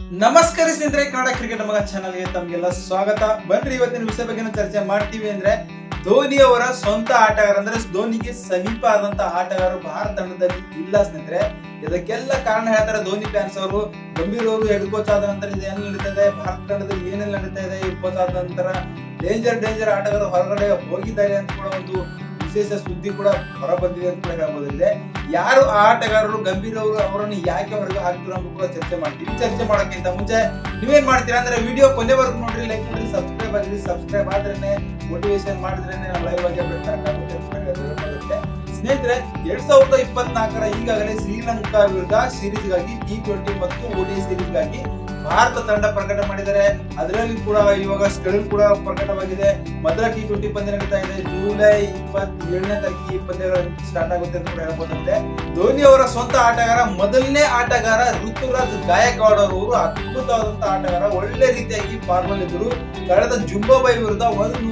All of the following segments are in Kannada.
ನಮಸ್ಕಾರ ಸ್ನೇಹಿತರೆ, ಕನ್ನಡ ಕ್ರಿಕೆಟ್ ಮಗ ಚಾನಲ್ ಗೆ ತಮಗೆಲ್ಲ ಸ್ವಾಗತ. ಬನ್ರಿ ಇವತ್ತಿನ ವಿಷಯ ಬಗ್ಗೆ ಚರ್ಚೆ ಮಾಡ್ತೀವಿ. ಅಂದ್ರೆ ಧೋನಿ ಅವರ ಸ್ವಂತ ಆಟಗಾರ, ಅಂದ್ರೆ ಧೋನಿಗೆ ಸಮೀಪ ಆದಂತ ಆಟಗಾರರು ಭಾರತ ತಂಡದಲ್ಲಿ ಇಲ್ಲ ಸ್ನೇಹಿತರೆ. ಇದಕ್ಕೆಲ್ಲ ಕಾರಣ ಹೇಳ್ತಾರೆ ಧೋನಿ ಫ್ಯಾನ್ಸ್ ಅವರು. ಗಂಭೀರ್ ಅವರು ಹೆಡ್ ಕೋಚ್ ಆದ ನಂತರ ಏನ್ ನಡೀತಾ ಭಾರತ ತಂಡದಲ್ಲಿ ಏನೆಲ್ಲ ನಡೀತಾ ಇದೆ, ಹೆಡ್ ಕೋಚ್ ಆದ ನಂತರ ಡೇಂಜರ್ ಆಟಗಾರರು ಹೊರಗಡೆ ಹೋಗಿದ್ದಾರೆ ಅಂತ ಕೂಡ ಒಂದು ವಿಶೇಷ ಸುದ್ದಿ ಕೂಡ ಹೊರ ಬಂದಿದೆ ಅಂತ ಕೂಡ ಹೇಳ್ಬೋದಿದೆ. ಯಾರು ಆ ಆಟಗಾರರು, ಗಂಭೀರ್ ಅವರು, ಅವರನ್ನು ಯಾಕೆ ಹೊರಗೆ ಹಾಕ್ತಿರೋ ಅಂತ ಕೂಡ ಚರ್ಚೆ ಮಾಡ್ತೀವಿ. ಚರ್ಚೆ ಮಾಡೋಕ್ಕಿಂತ ಮುಂಚೆ ನೀವೇನ್ ಮಾಡ್ತೀರಾ ಅಂದ್ರೆ ವಿಡಿಯೋ ಕೊನೆವರೆಗೂ ನೋಡ್ರಿ, ಲೈಕ್ ಮಾಡಿ, ಸಬ್ಸ್ಕ್ರೈಬ್ ಆಗಿರಿ. ಸಬ್ಸ್ಕ್ರೈಬ್ ಆದ್ರೇನೆ ಮೋಟಿವೇಶನ್ ಮಾಡಿದ್ರೇನೆ ನಾವು ಲೈವ್ ಆಗಿ ಅಪ್ಡೇಟ್ ಆಗುತ್ತೆ. ಸ್ನೇಹಿತರೆ, 2024ರ ಈಗಾಗಲೇ ಶ್ರೀಲಂಕಾ ವಿರುದ್ಧ ಸೀರೀಸ್ ಗಾಗಿ T20 ಮತ್ತು ODI ಸೀರೀಸ್ ಗಾಗಿ ಭಾರತ ತಂಡ ಪ್ರಕಟ ಮಾಡಿದ್ದಾರೆ. ಅದರಲ್ಲಿ ಕೂಡ ಇವಾಗ ಶೆಡ್ಯೂಲ್ ಕೂಡ ಪ್ರಕಟವಾಗಿದೆ. ಮೊದಲ T20 ಪಂದ್ಯ ನಡೀತಾ ಇದೆ ಜುಲೈ 27ನೇ ತಾರೀಕಿಗೆ. ಈ ಪಂದ್ಯಗಳು ಸ್ಟಾರ್ಟ್ ಆಗುತ್ತೆ ಅಂತ ಕೂಡ ಹೇಳ್ಬೋದಾಗಿದೆ. ಧೋನಿ ಅವರ ಸ್ವಂತ ಆಟಗಾರ, ಮೊದಲನೇ ಆಟಗಾರ ಋತುರಾಜ್ ಗಾಯಕ್ವಾಡ್ ಅವರು ಅದ್ಭುತವಾದಂತಹ ಆಟಗಾರ. ಒಳ್ಳೆ ರೀತಿಯಾಗಿ ಫಾರ್ಮ್ ಅಲ್ಲಿ ಇದ್ರು. ಕಳೆದ ಜುಂಬಾಬಾಯಿ ವಿರುದ್ಧ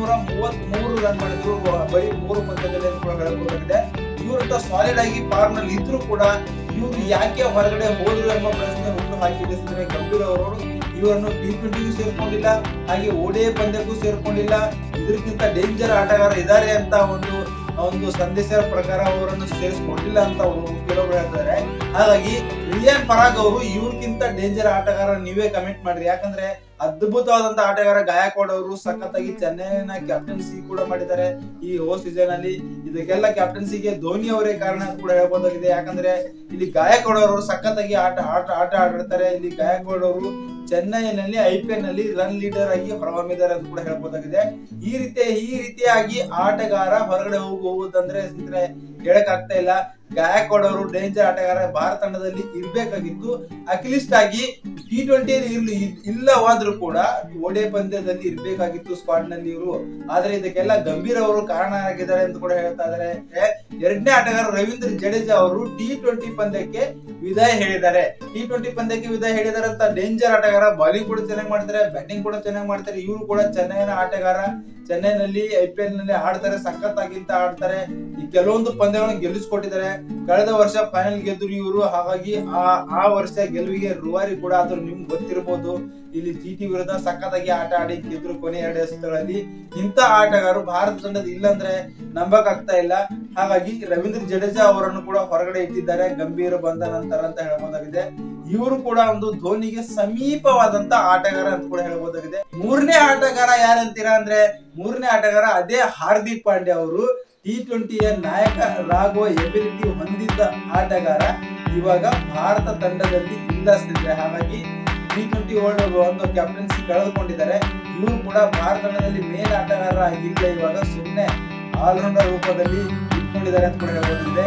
133 ರನ್ ಮಾಡಿದ್ರು ಬರೀ 3 ಪಂದ್ಯದಲ್ಲಿ ಅಂತ ಕೂಡ ಹೇಳ್ಬೋದಾಗಿದೆ. ಇವರಂತ ಸಾಲಿಡ್ ಆಗಿ ಫಾರ್ಮ್ ನಲ್ಲಿ ಇದ್ರು ಕೂಡ ಇವರು ಯಾಕೆ ಹೊರಗಡೆ ಹೋದ್ರು ಎಂಬ ಪ್ರಶ್ನೆ ಹುಟ್ಟು ಹಾಕಿದೆ. ಗಂಭೀರ್ ಅವರು ಇವರನ್ನು T20ಗೂ ಸೇರ್ಕೊಂಡಿಲ್ಲ, ಹಾಗೆ ODI ಪಂದ್ಯಕ್ಕೂ ಸೇರ್ಕೊಂಡಿಲ್ಲ. ಇದಕ್ಕಿಂತ ಡೇಂಜರ್ ಆಟಗಾರ ಇದ್ದಾರೆ ಅಂತ ಒಂದು ಸಂದೇಶದ ಪ್ರಕಾರ ಅವರನ್ನು ಸೇರಿಸಿಕೊಂಡಿಲ್ಲ ಅಂತ ಕೆಲವರು ಹೇಳ್ತಾರೆ. ಹಾಗಾಗಿ ರಿಯಾನ್ ಪರಾಗ್ ಅವರು ಇವ್ರಿಗಿಂತ ಡೇಂಜರ್ ಆಟಗಾರ ನೀವೇ ಕಮೆಂಟ್ ಮಾಡ್ರಿ. ಯಾಕಂದ್ರೆ ಅದ್ಭುತವಾದಂತ ಆಟಗಾರ ಗಾಯಕ್ವಾಡ್ ಅವರು ಸಖತ್ತಾಗಿ ಚೆನ್ನೈನ ಕ್ಯಾಪ್ಟನ್ಸಿ ಕೂಡ ಮಾಡಿದ್ದಾರೆ ಈ ಸೀಸನ್ ಅಲ್ಲಿ. ಇದಕ್ಕೆಲ್ಲ ಕ್ಯಾಪ್ಟನ್ಸಿಗೆ ಧೋನಿ ಅವರೇ ಕಾರಣ ಅಂತ ಕೂಡ ಹೇಳ್ಬೋದಾಗಿದೆ. ಯಾಕಂದ್ರೆ ಇಲ್ಲಿ ಗಾಯಕ್ವಾಡ್ ಅವರು ಸಖತ್ತಾಗಿ ಆಟ ಆಡಿರ್ತಾರೆ. ಇಲ್ಲಿ ಗಾಯಕ್ವಾಡ್ ಅವರು ಚೆನ್ನೈನಲ್ಲಿ IPL ನಲ್ಲಿ ರನ್ ಲೀಡರ್ ಆಗಿ ಹೊರಹೊಮ್ಮಿದ್ದಾರೆ ಅಂತ ಕೂಡ ಹೇಳ್ಬೋದಾಗಿದೆ. ಈ ರೀತಿಯಾಗಿ ಆಟಗಾರ ಹೊರಗಡೆ ಹೋಗುವುದಂದ್ರೆ ಹೇಳಕ್ ಆಗ್ತಾ ಇಲ್ಲ. ಗಾಯಕ್ವಾಡ್ ಅವರು ಡೇಂಜರ್ ಆಟಗಾರ, ಭಾರತ ತಂಡದಲ್ಲಿ ಇರ್ಬೇಕಾಗಿತ್ತು. ಅಟ್ಲೀಸ್ಟ್ ಆಗಿ T20 ಇಲ್ಲವಾದ್ರೂ ಕೂಡ ODI ಪಂದ್ಯದಲ್ಲಿ ಇರ್ಬೇಕಾಗಿತ್ತು ಸ್ಕ್ವಾಡ್ ನಲ್ಲಿ ಇವರು. ಆದ್ರೆ ಇದಕ್ಕೆಲ್ಲ ಗಂಭೀರ್ ಅವರು ಕಾರಣ ಆಗಿದ್ದಾರೆ ಅಂತ ಕೂಡ ಹೇಳ್ತಾ ಇದ್ದಾರೆ. ಎರಡನೇ ಆಟಗಾರ ರವೀಂದ್ರ ಜಡೇಜಾ ಅವರು T20 ಪಂದ್ಯಕ್ಕೆ ವಿದಾಯ ಹೇಳಿದ್ದಾರೆ. T20 ಪಂದ್ಯಕ್ಕೆ ವಿದಾಯ ಹೇಳಿದಾರೆ ಅಂತ. ಡೇಂಜರ್ ಆಟಗಾರ, ಬಾಲಿಂಗ್ ಕೂಡ ಚೆನ್ನಾಗಿ ಮಾಡ್ತಾರೆ, ಬ್ಯಾಟಿಂಗ್ ಕೂಡ ಚೆನ್ನಾಗಿ ಮಾಡ್ತಾರೆ. ಇವರು ಕೂಡ ಚೆನ್ನೈನ ಆಟಗಾರ, ಚೆನ್ನೈನಲ್ಲಿ IPL ನಲ್ಲಿ ಆಡ್ತಾರೆ, ಸಖತ್ತಾಗಿಂತ ಆಡ್ತಾರೆ. ಈ ಕೆಲವೊಂದು ಪಂದ್ಯಗಳನ್ನು ಗೆಲ್ಲಿಸ್ಕೊಟ್ಟಿದ್ದಾರೆ. ಕಳೆದ ವರ್ಷ ಫೈನಲ್ ಗೆದ್ರು ಇವರು. ಹಾಗಾಗಿ ಆ ವರ್ಷ ಗೆಲುವಿಗೆ ರೂವಾರಿ ಕೂಡ ಆದ್ರು. ನಿಮ್ಗೆ ಗೊತ್ತಿರಬಹುದು, ಇಲ್ಲಿ GT ವಿರುದ್ಧ ಸಖತ್ತಾಗಿ ಆಟ ಆಡಿ ಗೆದ್ರು ಕೊನೆ 2 ಎಸೆತಗಳಲ್ಲಿ. ಇಂತ ಆಟಗಾರರು ಭಾರತ ತಂಡದ ಇಲ್ಲಂದ್ರೆ ನಂಬಕ್ ಆಗ್ತಾ ಇಲ್ಲ. ಹಾಗಾಗಿ ರವೀಂದ್ರ ಜಡೇಜಾ ಅವರನ್ನು ಕೂಡ ಹೊರಗಡೆ ಇಟ್ಟಿದ್ದಾರೆ ಗಂಭೀರ ಬಂದ ನಂತರ ಅಂತ ಹೇಳ್ಬೋದಾಗಿದೆ. ಇವರು ಕೂಡ ಒಂದು ಧೋನಿಗೆ ಸಮೀಪವಾದಂತ ಆಟಗಾರ ಅಂತ ಕೂಡ ಹೇಳ್ಬೋದಾಗಿದೆ. ಮೂರನೇ ಆಟಗಾರ ಯಾರಂತೀರಾ ಅಂದ್ರೆ, ಮೂರನೇ ಆಟಗಾರ ಅದೇ ಹಾರ್ದಿಕ್ ಪಾಂಡ್ಯ ಅವರು. T20ಯ ನಾಯಕರಾಗುವ ಎಬಿಲಿಟಿ ಹೊಂದಿದ್ದ ಆಟಗಾರ ಇವಾಗ ಭಾರತ ತಂಡದಲ್ಲಿ ಇಲ್ಲ ಸ್ನೇಹಿತರೆ. ಹಾಗಾಗಿ T20 ಒಂದು ಕ್ಯಾಪ್ಟನ್ಸಿ ಕಳೆದುಕೊಂಡಿದ್ದಾರೆ. ಇವರು ಕೂಡ ಭಾರತ ತಂಡದಲ್ಲಿ ಮೇನ್ ಆಟಗಾರ ಆಗಿಲ್ಲ. ಇವಾಗ ಸುಮ್ಮನೆ ಆಲ್ರೌಂಡರ್ ರೂಪದಲ್ಲಿ ಇಟ್ಕೊಂಡಿದ್ದಾರೆ ಅಂತ ಕೂಡ ಹೇಳ್ಬೋದಿದೆ.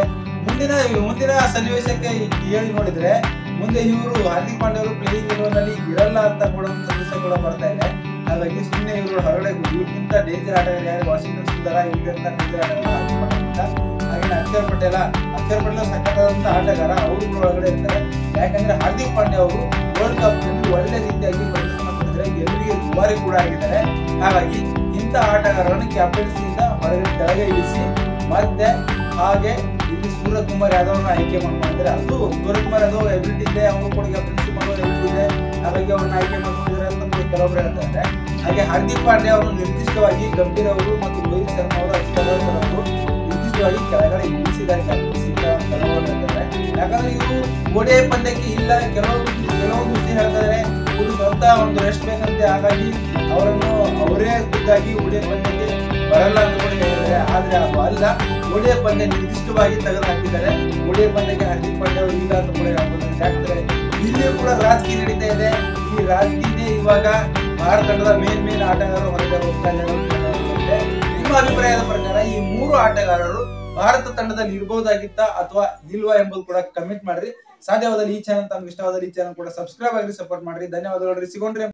ಮುಂದಿನ ಸನ್ನಿವೇಶಕ್ಕೆ ಹೇಳಿ ನೋಡಿದ್ರೆ, ಮುಂದೆ ಇವರು ಹಾರ್ದಿಕ್ ಪಾಂಡ್ಯ ಅವರು ಪ್ಲೇಯಿಂಗ್ 11 ಇರಲ್ಲ ಅಂತ ಕೂಡ ಒಂದು ಸಂದೇಶ ಕೂಡ ಬರ್ತಾ ಇದೆ. ಹಾಗಾಗಿ ಸುಮ್ಮನೆ ಇವರು ಹೊರಗಡೆ ಇವ್ರಿಗಿಂತ ಡೇಂಜರ್ ಆಟಗಾರ ಯಾರು ವಾಷಿಂಗ್ಟನ್ ಸುಂದರ, ಇವ್ರಿಗಿಂತ ಡೇಂಜರ್ ಆಟಗಾರ ಹಾಗೆ ಅಕ್ಷರ್ ಪಟೇಲ್ ಸಖತ್ತಾದಂತ ಆಟಗಾರ, ಅವರು ಹೊರಗಡೆ ಇರ್ತಾರೆ. ಯಾಕಂದ್ರೆ ಹಾರ್ದಿಕ್ ಪಾಂಡ್ಯ ಅವರು ವರ್ಲ್ಡ್ ಕಪ್ ನಲ್ಲಿ ಒಳ್ಳೆ ರೀತಿಯಾಗಿ ಪ್ರದರ್ಶನ ಮಾಡಿದ್ರೆ ಗೆಲುವಿಗೆ ದುಬಾರಿ ಕೂಡ ಆಗಿದ್ದಾರೆ. ಹಾಗಾಗಿ ಇಂಥ ಆಟಗಾರರನ್ನು ಕ್ಯಾಪ್ಟನ್ಸಿಯಿಂದ ಹೊರಗಡೆ ಕೆಳಗೆ ಇಳಿಸಿ ಮತ್ತೆ ಹಾಗೆ ಇಲ್ಲಿ ಸೂರ್ಯಕುಮಾರ್ ಯಾದವ್ ಆಯ್ಕೆ ಮಾಡ್ಕೊಂಡಿದ್ದಾರೆ. ಅದು ಸೂರ್ಯಕುಮಾರ್ ಯಾದವ್ ಎಬಿಲಿಟಿ ಇದೆ, ಅವರು ಕೂಡ ಕ್ಯಾಪ್ಟನ್ಸಿ ಮಾಡೋ ಎಬಿಲಿಟಿ ಇದೆ. ಹಾಗಾಗಿ ಅವ್ರನ್ನ ಆಯ್ಕೆ ಮಾಡ್ಕೊಂಡಿದ್ದಾರೆ ಅಂತ ಕೆಲವೊಬ್ರು ಹೇಳ್ತಾರೆ. ಹಾಗೆ ಹಾರ್ದಿಕ್ ಪಾಂಡ್ಯ ಅವರು ನಿರ್ದಿಷ್ಟವಾಗಿ ಗಂಭೀರ್ ಅವರು ಮತ್ತು ರೋಹಿತ್ ಶರ್ಮಾ ಅವರು ನಿರ್ದಿಷ್ಟವಾಗಿ ಕೆಳಗಡೆ ಇಳಿಸಿದ್ದಾರೆ ಕ್ಯಾಪ್ಟನ್ಸಿ ಕೆಲವರು ಹೇಳ್ತಾರೆ. ಯಾಕಂದ್ರೆ ಇವರು ODI ಪಂದ್ಯಕ್ಕೆ ಇಲ್ಲ, ಕೆಲವೊಂದು ವಿಷಯ ಹೇಳ್ತಾರೆ. ಇವರು ಸ್ವಂತ ಒಂದು ರೆಸ್ಟ್ ಬೇಕಂತೆ. ಹಾಗಾಗಿ ಅವರನ್ನು ಅವರೇ ಖುದ್ದಾಗಿ ODI ಪಂದ್ಯಕ್ಕೆ ಬರಲ್ಲ ಅಂತ ಕೂಡ ಹೇಳಿದ್ದಾರೆ. ಆದ್ರೆ ಅದು ಅಲ್ಲ, ODI ಪಂದ್ಯ ನಿರ್ದಿಷ್ಟವಾಗಿ ತೆಗೆದು ಹಾಕಿದ್ದಾರೆ. ODI ಪಂದ್ಯಕ್ಕೆ ಹಾರ್ದಿಕ್ ಪಾಂಡ್ಯ ಅವರು ಇಲ್ಲ ಅಂತ ಕೂಡ ಹೇಳ್ಬೋದು. ಯಾಕಂದ್ರೆ ಇಲ್ಲಿಯೂ ಕೂಡ ರಾಜಕೀಯ ನಡೀತಾ ಇದೆ. ಈ ರಾಜಕೀಯ ಇವಾಗ ಭಾರತ ತಂಡದ ಮೇನ್ ಆಟಗಾರರು ಹೊರಗಡೆ ಹೋಗ್ತಾ ಇದ್ದಾರೆ. ನಿಮ್ಮ ಅಭಿಪ್ರಾಯದ ಪ್ರಕಾರ ಈ 3 ಆಟಗಾರರು ಭಾರತ ತಂಡದಲ್ಲಿ ಇರಬಹುದಾಗಿತ್ತ ಅಥವಾ ಇಲ್ವಾ ಎಂಬುದು ಕೂಡ ಕಮೆಂಟ್ ಮಾಡ್ರಿ. ಸಾಧ್ಯವಾದಲ್ಲಿ ಈ ಚಾನಲ್ ತಮ್ಗೆ ಇಷ್ಟವಾದಲ್ಲಿ ಈ ಚಾನಲ್ ಕೂಡ ಸಬ್ಸ್ಕ್ರೈಬ್ ಆಗಿ ಸಪೋರ್ಟ್ ಮಾಡ್ರಿ. ಧನ್ಯವಾದಗಳು. ಸಿಗೋಣ್ರಿ.